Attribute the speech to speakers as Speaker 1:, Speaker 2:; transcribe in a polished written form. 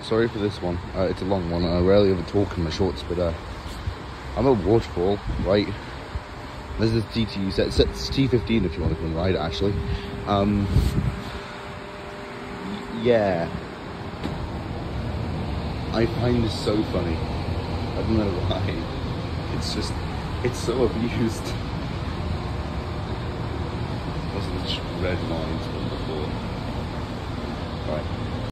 Speaker 1: sorry for this one. It's a long one. I rarely ever talk in my shorts, but I'm a waterfall, right? This is TT set. It's T15 if you want to come ride it, actually. Yeah. I find this so funny. I don't know why. It's just, it's so abused. Wasn't the red lines from before. Right.